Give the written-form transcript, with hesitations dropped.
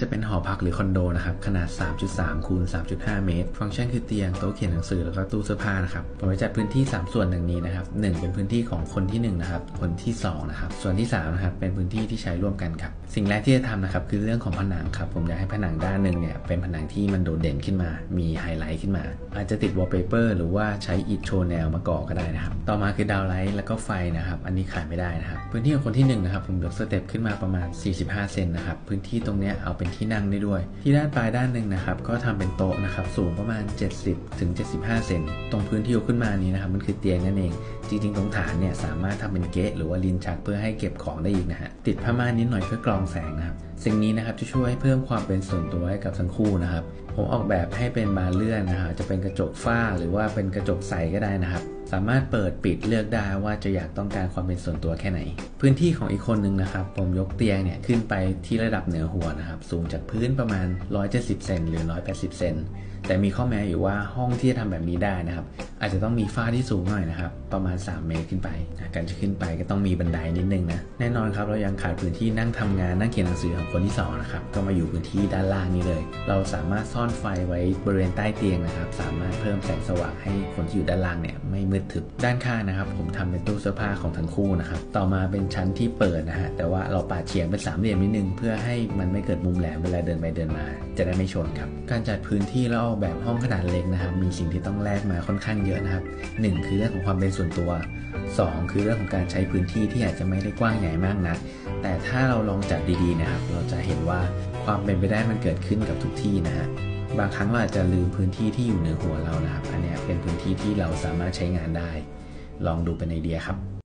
จะเป็นหอพักหรือคอนโดนะครับขนาด 3.3 คูณ 3.5 เมตรฟังก์ชันคือเตียงโต๊ะเขียนหนังสือแล้วก็ตู้เสื้อผ้านะครับผมจะจัดพื้นที่3ส่วนดังนี้นะครับ1เป็นพื้นที่ของคนที่1นะครับคนที่2นะครับส่วนที่3นะครับเป็นพื้นที่ที่ใช้ร่วมกันครับสิ่งแรกที่จะทำนะครับคือเรื่องของผนังครับผมอยากให้ผนังด้านหนึ่งเนี่ยเป็นผนังที่มันโดดเด่นขึ้นมามีไฮไลท์ขึ้นมาอาจจะติดวอลเปเปอร์หรือว่าใช้อิฐโชว์แนวมาก่อก็ได้นะครับต่อมาคือดาวไลท์แล้วก็ไฟนะครับอันนี้ขาดไม่ได้นะครับพื้นที่ของคนที่1นะครับผมยกสเต็ปขึ้นมาประมาณ45 เซนนะครับพื้นที่ตรงนี้เอาเป็นที่นั่งได้ด้วยที่ด้านปลายด้านหนึ่งนะครับก็ทำเป็นโต๊ะนะครับสูงประมาณ70 ถึง 75 เซนตรงพื้นที่ยกขึ้นมานี้นะครับมันคือเตียงนั่นเองจริงๆตรงฐานเนี่ยสามารถทำเป็นเกะหรือว่าลิ้นชักเพื่อให้เก็บของได้อีกนะฮะติดผ้าม่านนิดหน่อยเพื่อกรองแสงนะครับสิ่งนี้นะครับจะช่วยเพิ่มความเป็นส่วนตัวให้กับทั้งคู่นะครับผมออกแบบให้เป็นบานเลื่อนนะครับจะเป็นกระจกฝ้าหรือว่าเป็นกระจกใสก็ได้นะครับสามารถเปิดปิดเลือกได้ว่าจะอยากต้องการความเป็นส่วนตัวแค่ไหนพื้นที่ของอีกคนนึงนะครับผมยกเตียงเนี่ยขึ้นไปที่ระดับเหนือหัวนะครับสูงจากพื้นประมาณ170 เซนหรือ180 เซนแต่มีข้อแม้อยู่ว่าห้องที่จะทำแบบนี้ได้นะครับอาจจะต้องมีฝ้าที่สูงหน่อยนะครับประมาณ3 เมตรขึ้นไปการจะขึ้นไปก็ต้องมีบันไดนิดนึงนะแน่นอนครับเรายังขาดพื้นที่นั่งทำงานนั่งเขียนหนังสือของคนที่2นะครับก็มาอยู่พื้นที่ด้านล่างนี้เลยเราสามารถซ่อนไฟไว้บริเวณใต้เตียงนะครับสามารถเพิ่มแสงสว่างให้คนที่อยู่ด้านล่างเนี่ยไม่มืดทึบด้านข้างนะครับผมทำเป็นตู้เสื้อผ้าของทั้งคู่นะครับต่อมาเป็นชั้นที่เปิดนะฮะแต่ว่าเราปาดเฉียงเป็น3 เหลี่ยมนิดนึงเพื่อให้มันไม่เกิดมุมแหลมเวลาเดินไปเดินมาจะได้ไม่ชนครับการจัดพื้นที่แล้วออกแบบห้องขนาดเล็กนะครับมีสิ่งที่ต้องแลกมาค่อนข้างเยอะนะครับ1คือเรื่องของความเป็นส่วนตัว2คือเรื่องของการใช้พื้นที่ที่อาจจะไม่ได้กว้างใหญ่มากนักแต่ถ้าเราลองจัดดีๆนะครับเราจะเห็นว่าความเป็นไปได้มันเกิดขึ้นกับทุกที่นะฮะบางครั้งเราอาจจะลืมพื้นที่ที่อยู่เหนือหัวเรานะครับอันนี้เป็นพื้นที่ที่เราสามารถใช้งานได้ลองดูเป็นไอเดียครับ